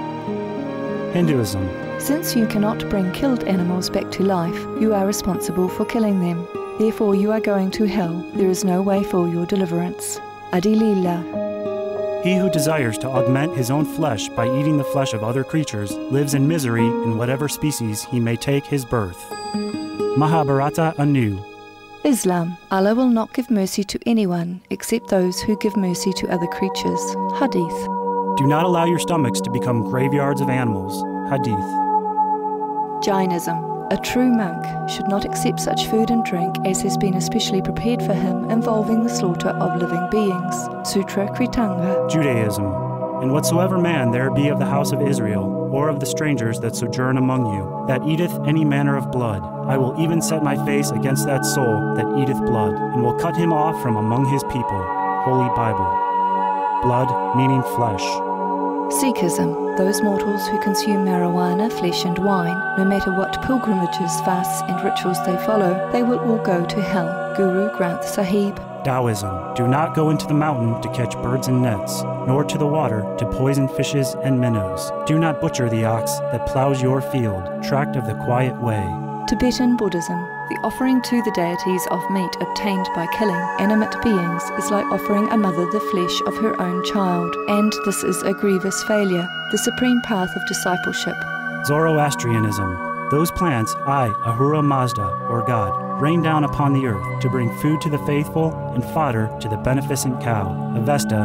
Hinduism. Since you cannot bring killed animals back to life, you are responsible for killing them. Therefore you are going to hell. There is no way for your deliverance. Adilila. He who desires to augment his own flesh by eating the flesh of other creatures lives in misery in whatever species he may take his birth. Mahabharata anew. Islam. Allah will not give mercy to anyone except those who give mercy to other creatures. Hadith. Do not allow your stomachs to become graveyards of animals. Hadith. Jainism. A true monk should not accept such food and drink as has been especially prepared for him involving the slaughter of living beings. Sutra Kritanga. Judaism. And whatsoever man there be of the house of Israel, or of the strangers that sojourn among you, that eateth any manner of blood, I will even set my face against that soul that eateth blood, and will cut him off from among his people. Holy Bible. Blood meaning flesh. Sikhism. Those mortals who consume marijuana, flesh and wine, no matter what pilgrimages, fasts and rituals they follow, they will all go to hell. Guru Granth Sahib. Taoism. Do not go into the mountain to catch birds and nets, nor to the water to poison fishes and minnows. Do not butcher the ox that plows your field, tract of the quiet way. Tibetan Buddhism, the offering to the deities of meat obtained by killing animate beings is like offering a mother the flesh of her own child, and this is a grievous failure, the supreme path of discipleship. Zoroastrianism. Those plants I, Ahura Mazda, or God, rain down upon the earth to bring food to the faithful and fodder to the beneficent cow. Avesta.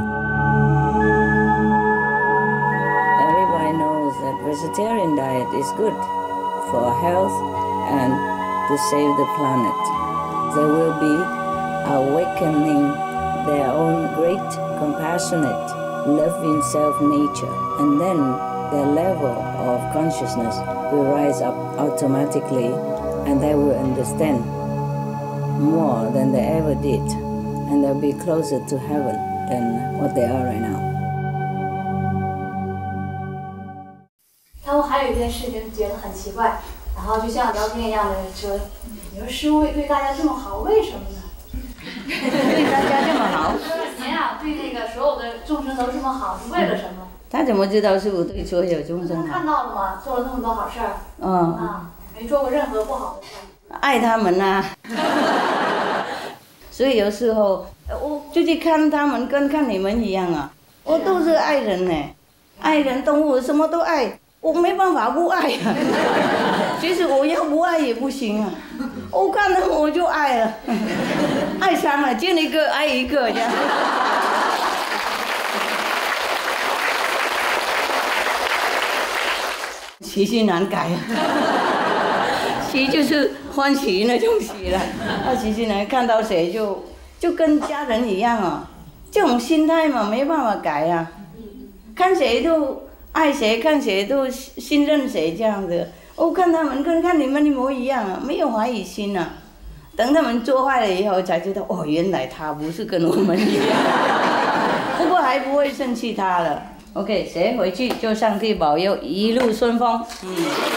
Everybody knows that vegetarian diet is good for health and to save the planet. They will be awakening their own great, compassionate, loving self-nature, and then their level of consciousness will rise up automatically, and they will understand more than they ever did, and they'll be closer to heaven than what they are right now. 他们还有一件事情觉得很奇怪，然后就像聊天一样的说，你说师父对大家这么好，为什么呢？ 对大家这么好？ 您啊，对那个所有的众生都这么好，是为了什么？ 他怎么知道师父对所有众生好？ 看到了吗？做了那么多好事儿。 嗯。 啊，没做过任何不好的事儿。 爱他们呐、啊。所以有时候我就去看他们，跟看你们一样啊。我都是爱人呢，爱人动物什么都爱。 我没办法不爱啊，其实我要不爱也不行啊，我看到我就爱了，爱上了见一个爱一个这样。习性难改啊，习就是欢喜那种喜了，那习性难看到谁就就跟家人一样啊，这种心态嘛没办法改啊，看谁都。 爱谁看谁都信任谁这样子，我看他们跟看你们一模一样啊，没有怀疑心啊。等他们做坏了以后才知道，哦，原来他不是跟我们一样。不过还不会生气他了。OK， 谁回去就上帝保佑一路顺风。嗯。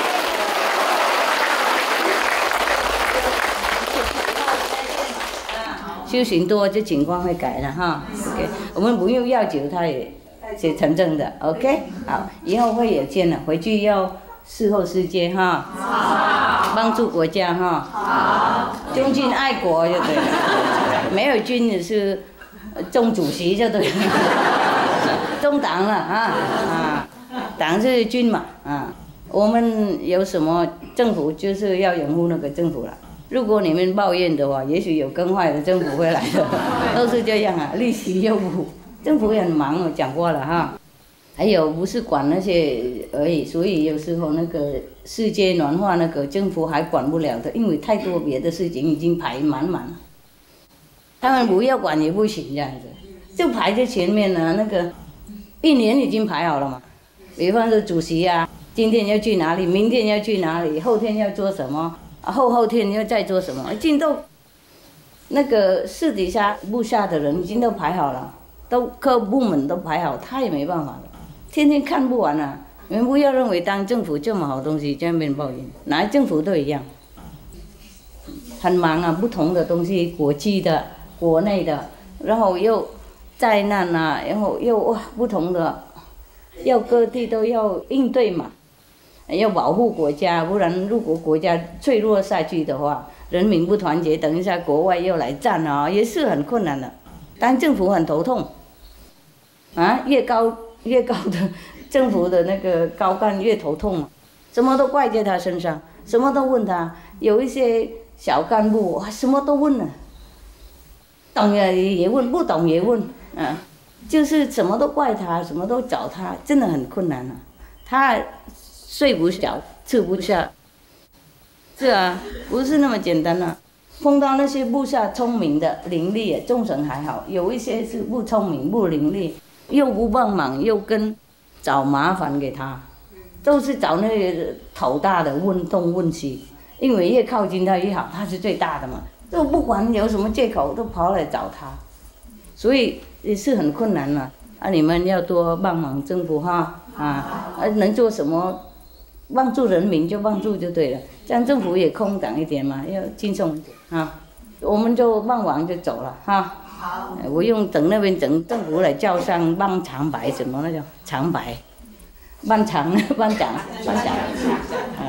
修行多，这情况会改了哈。OK， 我们不用要求他也。 是成正的 ，OK， 好，以后会有见了，回去要事后世界哈，好，帮助国家哈，好，忠君爱国就对了，没有君也是中主席就对了，中党了啊啊，党是君嘛啊，我们有什么政府就是要拥护那个政府了。如果你们抱怨的话，也许有更坏的政府会来的，都是这样啊，利息又不。 政府也很忙，我讲过了哈。还有不是管那些而已，所以有时候那个世界暖化那个政府还管不了的，因为太多别的事情已经排满满了。他们不要管也不行这样子，就排在前面呢。那个一年已经排好了嘛，比方说主席啊，今天要去哪里，明天要去哪里，后天要做什么，后后天要再做什么，已经都那个私底下部下的人已经都排好了。 都各部门都排好，他也没办法了，天天看不完啊！你们不要认为当政府这么好东西，在那边抱怨，哪政府都一样，很忙啊，不同的东西，国际的、国内的，然后又灾难啊，然后又哇不同的，要各地都要应对嘛，要保护国家，不然如果国家脆弱下去的话，人民不团结，等一下国外又来战啊，也是很困难的。当政府很头痛。 啊，越高越高的政府的那个高干越头痛嘛，什么都怪在他身上，什么都问他。有一些小干部哇，什么都问了，懂了也问，不懂也问，啊，就是什么都怪他，什么都找他，真的很困难啊。他睡不着，吃不下，是啊，不是那么简单啊。碰到那些部下聪明的、伶俐的，众神还好，有一些是不聪明、不伶俐。 又不帮忙，又跟找麻烦给他，都是找那个头大的问东问西，因为越靠近他越好，他是最大的嘛，都不管有什么借口都跑来找他，所以也是很困难了。啊，你们要多帮忙政府哈啊，啊能做什么，帮助人民就帮助就对了，这样政府也空档一点嘛，要轻松一点啊，我们就办完就走了哈。 不用等那边等政府来叫上办长白什么那叫长白，办长办长办长，啊，那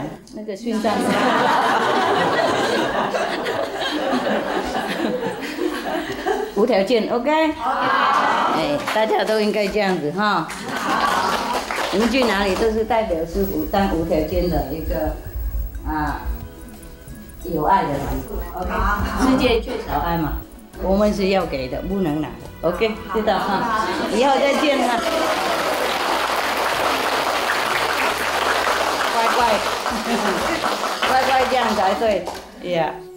个勋章。无条件 ，OK？ 哎，大家都应该这样子哈。我们去哪里都是代表师傅当无条件的一个啊有爱的人 ，OK？ 世界缺少爱嘛，我们是要给的，不能拿的 ，OK？ 知道哈？以后再见哈。乖乖，乖乖这样才对，呀、yeah。